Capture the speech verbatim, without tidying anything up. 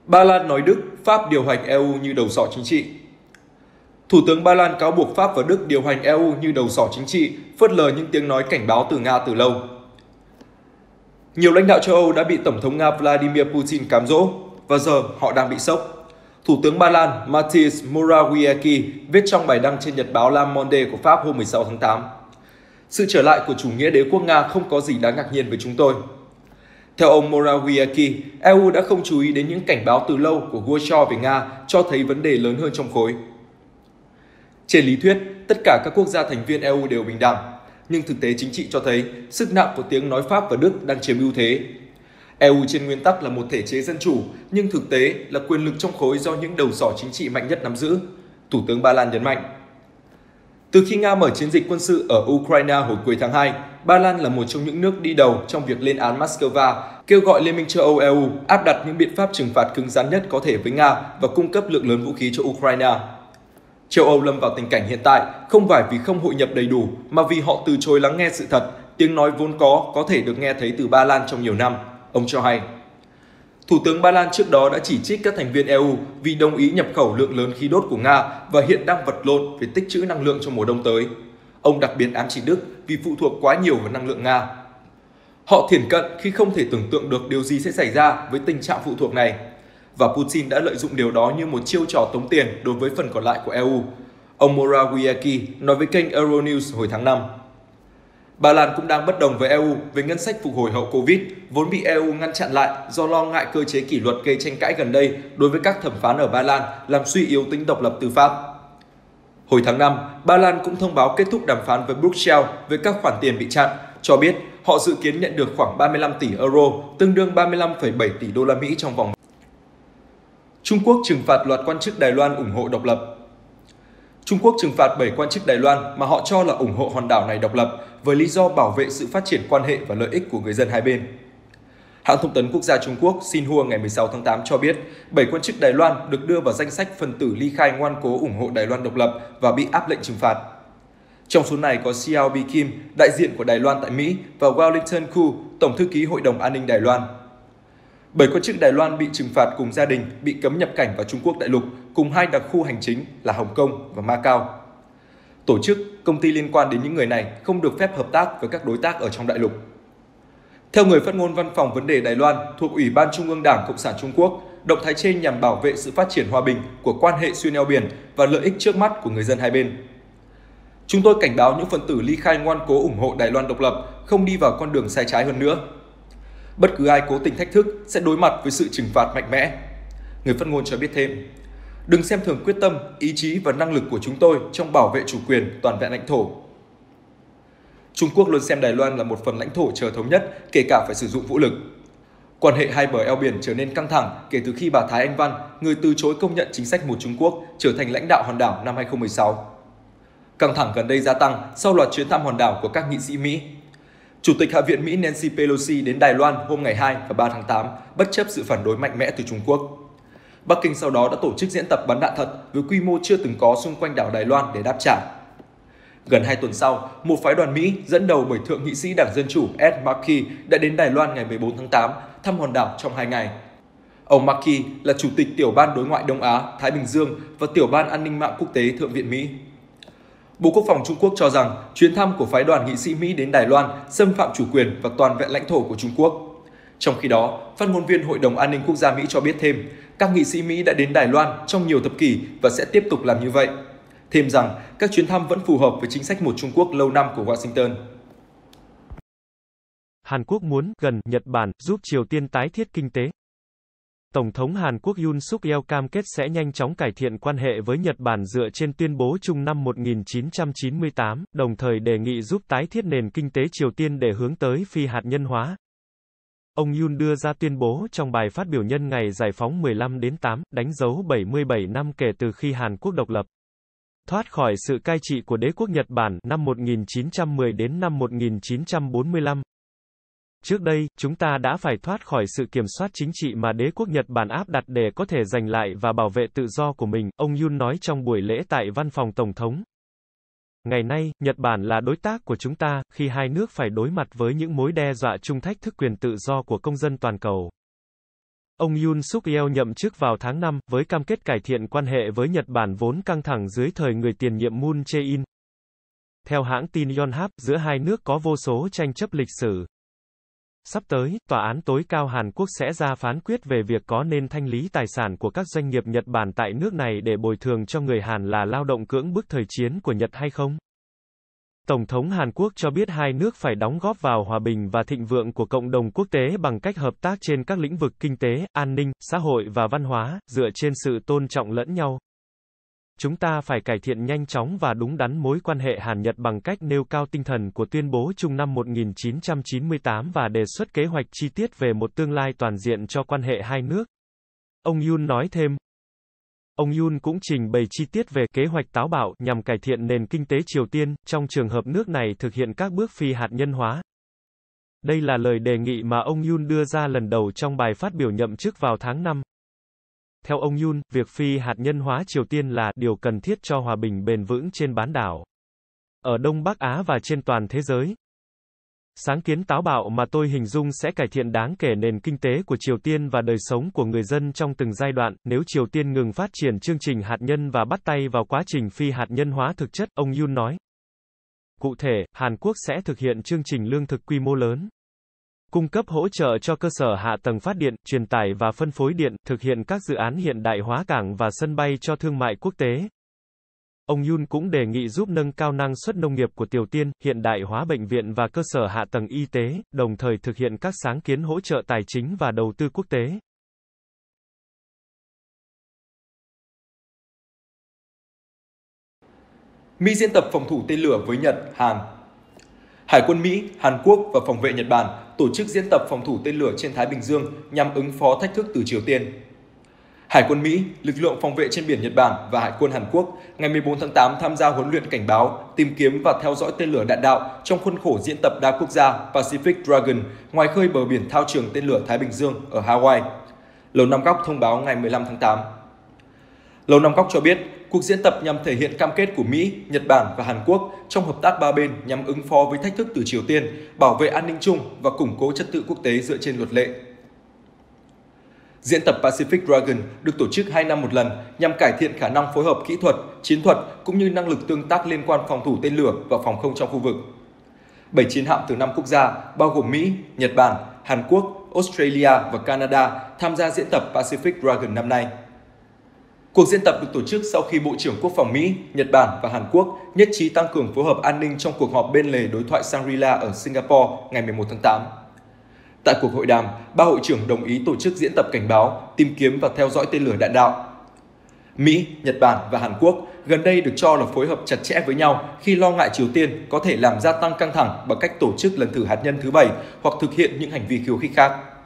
Ba Lan nói Đức, Pháp điều hành e u như đầu sỏ chính trị. Thủ tướng Ba Lan cáo buộc Pháp và Đức điều hành e u như đầu sỏ chính trị, phớt lờ những tiếng nói cảnh báo từ Nga từ lâu. Nhiều lãnh đạo châu Âu đã bị Tổng thống Nga Vladimir Putin cám dỗ, và giờ họ đang bị sốc. Thủ tướng Ba Lan Mateusz Morawiecki viết trong bài đăng trên nhật báo Le Monde của Pháp hôm mười sáu tháng tám. Sự trở lại của chủ nghĩa đế quốc Nga không có gì đáng ngạc nhiên với chúng tôi. Theo ông Morawiecki, e u đã không chú ý đến những cảnh báo từ lâu của Warsaw về Nga cho thấy vấn đề lớn hơn trong khối. Trên lý thuyết, tất cả các quốc gia thành viên e u đều bình đẳng, nhưng thực tế chính trị cho thấy sức nặng của tiếng nói Pháp và Đức đang chiếm ưu thế. e u trên nguyên tắc là một thể chế dân chủ, nhưng thực tế là quyền lực trong khối do những đầu sỏ chính trị mạnh nhất nắm giữ, Thủ tướng Ba Lan nhấn mạnh. Từ khi Nga mở chiến dịch quân sự ở Ukraine hồi cuối tháng hai, Ba Lan là một trong những nước đi đầu trong việc lên án Moscow, kêu gọi Liên minh châu Âu e u áp đặt những biện pháp trừng phạt cứng rắn nhất có thể với Nga và cung cấp lượng lớn vũ khí cho Ukraine. Châu Âu lâm vào tình cảnh hiện tại không phải vì không hội nhập đầy đủ, mà vì họ từ chối lắng nghe sự thật, tiếng nói vốn có có thể được nghe thấy từ Ba Lan trong nhiều năm, ông cho hay. Thủ tướng Ba Lan trước đó đã chỉ trích các thành viên e u vì đồng ý nhập khẩu lượng lớn khí đốt của Nga và hiện đang vật lộn về tích trữ năng lượng trong mùa đông tới. Ông đặc biệt ám chỉ Đức vì phụ thuộc quá nhiều vào năng lượng Nga. Họ thiển cận khi không thể tưởng tượng được điều gì sẽ xảy ra với tình trạng phụ thuộc này. Và Putin đã lợi dụng điều đó như một chiêu trò tống tiền đối với phần còn lại của e u. Ông Morawiecki nói với kênh Euronews hồi tháng năm. Ba Lan cũng đang bất đồng với e u về ngân sách phục hồi hậu Covid, vốn bị e u ngăn chặn lại do lo ngại cơ chế kỷ luật gây tranh cãi gần đây đối với các thẩm phán ở Ba Lan làm suy yếu tính độc lập tư pháp. Hồi tháng năm, Ba Lan cũng thông báo kết thúc đàm phán với Bruxelles về các khoản tiền bị chặn, cho biết họ dự kiến nhận được khoảng ba mươi lăm tỷ euro, tương đương ba mươi lăm phẩy bảy tỷ đô la Mỹ trong vòng. Trung Quốc trừng phạt loạt quan chức Đài Loan ủng hộ độc lập. Trung Quốc trừng phạt bảy quan chức Đài Loan mà họ cho là ủng hộ hòn đảo này độc lập với lý do bảo vệ sự phát triển quan hệ và lợi ích của người dân hai bên. Hãng thông tấn quốc gia Trung Quốc Xinhua ngày mười sáu tháng tám cho biết bảy quan chức Đài Loan được đưa vào danh sách phần tử ly khai ngoan cố ủng hộ Đài Loan độc lập và bị áp lệnh trừng phạt. Trong số này có Xiao Bi Kim, đại diện của Đài Loan tại Mỹ, và Wellington Koo, Tổng thư ký Hội đồng An ninh Đài Loan. Bảy quan chức Đài Loan bị trừng phạt cùng gia đình bị cấm nhập cảnh vào Trung Quốc đại lục, cùng hai đặc khu hành chính là Hồng Kông và Macau. Tổ chức, công ty liên quan đến những người này không được phép hợp tác với các đối tác ở trong đại lục. Theo người phát ngôn Văn phòng Vấn đề Đài Loan thuộc Ủy ban Trung ương Đảng Cộng sản Trung Quốc, động thái trên nhằm bảo vệ sự phát triển hòa bình của quan hệ xuyên eo biển và lợi ích trước mắt của người dân hai bên. Chúng tôi cảnh báo những phần tử ly khai ngoan cố ủng hộ Đài Loan độc lập không đi vào con đường sai trái hơn nữa. Bất cứ ai cố tình thách thức sẽ đối mặt với sự trừng phạt mạnh mẽ. Người phát ngôn cho biết thêm, đừng xem thường quyết tâm, ý chí và năng lực của chúng tôi trong bảo vệ chủ quyền toàn vẹn lãnh thổ. Trung Quốc luôn xem Đài Loan là một phần lãnh thổ chờ thống nhất, kể cả phải sử dụng vũ lực. Quan hệ hai bờ eo biển trở nên căng thẳng kể từ khi bà Thái Anh Văn, người từ chối công nhận chính sách một Trung Quốc, trở thành lãnh đạo hòn đảo năm hai không một sáu. Căng thẳng gần đây gia tăng sau loạt chuyến thăm hòn đảo của các nghị sĩ Mỹ. Chủ tịch Hạ viện Mỹ Nancy Pelosi đến Đài Loan hôm ngày hai và ba tháng tám, bất chấp sự phản đối mạnh mẽ từ Trung Quốc. Bắc Kinh sau đó đã tổ chức diễn tập bắn đạn thật với quy mô chưa từng có xung quanh đảo Đài Loan để đáp trả. Gần hai tuần sau, một phái đoàn Mỹ dẫn đầu bởi Thượng nghị sĩ Đảng Dân Chủ Ed Markey đã đến Đài Loan ngày mười bốn tháng tám, thăm hòn đảo trong hai ngày. Ông Markey là Chủ tịch Tiểu ban Đối ngoại Đông Á, Thái Bình Dương và Tiểu ban An ninh mạng quốc tế Thượng viện Mỹ. Bộ Quốc phòng Trung Quốc cho rằng chuyến thăm của phái đoàn nghị sĩ Mỹ đến Đài Loan xâm phạm chủ quyền và toàn vẹn lãnh thổ của Trung Quốc. Trong khi đó, phát ngôn viên Hội đồng An ninh Quốc gia Mỹ cho biết thêm, các nghị sĩ Mỹ đã đến Đài Loan trong nhiều thập kỷ và sẽ tiếp tục làm như vậy. Thêm rằng, các chuyến thăm vẫn phù hợp với chính sách một Trung Quốc lâu năm của Washington. Hàn Quốc muốn gần Nhật Bản giúp Triều Tiên tái thiết kinh tế. Tổng thống Hàn Quốc Yoon suk yeol cam kết sẽ nhanh chóng cải thiện quan hệ với Nhật Bản dựa trên tuyên bố chung năm một nghìn chín trăm chín mươi tám, đồng thời đề nghị giúp tái thiết nền kinh tế Triều Tiên để hướng tới phi hạt nhân hóa. Ông Yoon đưa ra tuyên bố trong bài phát biểu nhân ngày giải phóng mười lăm đến tám, đánh dấu bảy mươi bảy năm kể từ khi Hàn Quốc độc lập. Thoát khỏi sự cai trị của đế quốc Nhật Bản năm một nghìn chín trăm mười đến năm một nghìn chín trăm bốn mươi lăm. Trước đây, chúng ta đã phải thoát khỏi sự kiểm soát chính trị mà đế quốc Nhật Bản áp đặt để có thể giành lại và bảo vệ tự do của mình, ông Yoon nói trong buổi lễ tại văn phòng Tổng thống. Ngày nay, Nhật Bản là đối tác của chúng ta, khi hai nước phải đối mặt với những mối đe dọa chung thách thức quyền tự do của công dân toàn cầu. Ông Yoon Suk Yeol nhậm chức vào tháng năm, với cam kết cải thiện quan hệ với Nhật Bản vốn căng thẳng dưới thời người tiền nhiệm Moon Jae-in. Theo hãng tin Yonhap, giữa hai nước có vô số tranh chấp lịch sử. Sắp tới, Tòa án tối cao Hàn Quốc sẽ ra phán quyết về việc có nên thanh lý tài sản của các doanh nghiệp Nhật Bản tại nước này để bồi thường cho người Hàn là lao động cưỡng bức thời chiến của Nhật hay không. Tổng thống Hàn Quốc cho biết hai nước phải đóng góp vào hòa bình và thịnh vượng của cộng đồng quốc tế bằng cách hợp tác trên các lĩnh vực kinh tế, an ninh, xã hội và văn hóa, dựa trên sự tôn trọng lẫn nhau. Chúng ta phải cải thiện nhanh chóng và đúng đắn mối quan hệ Hàn-Nhật bằng cách nêu cao tinh thần của tuyên bố chung năm một nghìn chín trăm chín mươi tám và đề xuất kế hoạch chi tiết về một tương lai toàn diện cho quan hệ hai nước. Ông Yoon nói thêm. Ông Yoon cũng trình bày chi tiết về kế hoạch táo bạo nhằm cải thiện nền kinh tế Triều Tiên, trong trường hợp nước này thực hiện các bước phi hạt nhân hóa. Đây là lời đề nghị mà ông Yoon đưa ra lần đầu trong bài phát biểu nhậm chức vào tháng năm. Theo ông Yoon, việc phi hạt nhân hóa Triều Tiên là điều cần thiết cho hòa bình bền vững trên bán đảo, ở Đông Bắc Á và trên toàn thế giới. Sáng kiến táo bạo mà tôi hình dung sẽ cải thiện đáng kể nền kinh tế của Triều Tiên và đời sống của người dân trong từng giai đoạn, nếu Triều Tiên ngừng phát triển chương trình hạt nhân và bắt tay vào quá trình phi hạt nhân hóa thực chất, ông Yoon nói. Cụ thể, Hàn Quốc sẽ thực hiện chương trình lương thực quy mô lớn, cung cấp hỗ trợ cho cơ sở hạ tầng phát điện, truyền tải và phân phối điện, thực hiện các dự án hiện đại hóa cảng và sân bay cho thương mại quốc tế. Ông Yoon cũng đề nghị giúp nâng cao năng suất nông nghiệp của Triều Tiên, hiện đại hóa bệnh viện và cơ sở hạ tầng y tế, đồng thời thực hiện các sáng kiến hỗ trợ tài chính và đầu tư quốc tế. Mỹ diễn tập phòng thủ tên lửa với Nhật, Hàn. Hải quân Mỹ, Hàn Quốc và phòng vệ Nhật Bản tổ chức diễn tập phòng thủ tên lửa trên Thái Bình Dương nhằm ứng phó thách thức từ Triều Tiên. Hải quân Mỹ, lực lượng phòng vệ trên biển Nhật Bản và Hải quân Hàn Quốc ngày mười bốn tháng tám tham gia huấn luyện cảnh báo, tìm kiếm và theo dõi tên lửa đạn đạo trong khuôn khổ diễn tập đa quốc gia Pacific Dragon ngoài khơi bờ biển thao trường tên lửa Thái Bình Dương ở Hawaii. Lầu Năm Góc thông báo ngày mười lăm tháng tám. Lầu Năm Góc cho biết, cuộc diễn tập nhằm thể hiện cam kết của Mỹ, Nhật Bản và Hàn Quốc trong hợp tác ba bên nhằm ứng phó với thách thức từ Triều Tiên, bảo vệ an ninh chung và củng cố trật tự quốc tế dựa trên luật lệ. Diễn tập Pacific Dragon được tổ chức hai năm một lần nhằm cải thiện khả năng phối hợp kỹ thuật, chiến thuật cũng như năng lực tương tác liên quan phòng thủ tên lửa và phòng không trong khu vực. Bảy chiến hạm từ năm quốc gia, bao gồm Mỹ, Nhật Bản, Hàn Quốc, Australia và Canada tham gia diễn tập Pacific Dragon năm nay. Cuộc diễn tập được tổ chức sau khi Bộ trưởng Quốc phòng Mỹ, Nhật Bản và Hàn Quốc nhất trí tăng cường phối hợp an ninh trong cuộc họp bên lề đối thoại Shangri-La ở Singapore ngày mười một tháng tám. Tại cuộc hội đàm, ba hội trưởng đồng ý tổ chức diễn tập cảnh báo, tìm kiếm và theo dõi tên lửa đạn đạo. Mỹ, Nhật Bản và Hàn Quốc gần đây được cho là phối hợp chặt chẽ với nhau khi lo ngại Triều Tiên có thể làm gia tăng căng thẳng bằng cách tổ chức lần thử hạt nhân thứ bảy hoặc thực hiện những hành vi khiêu khích khác.